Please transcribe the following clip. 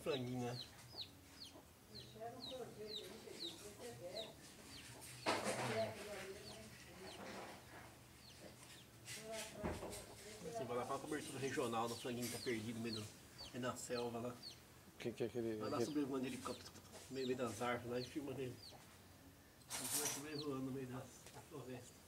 franguinho, né? Assim, vai lá pra uma cobertura regional do franguinho que tá perdido no meio na selva lá. Que é aquele... Vai lá sobrevoando ele no meio das árvores lá e filma ele. Ele vai sobrevoando no meio da floresta.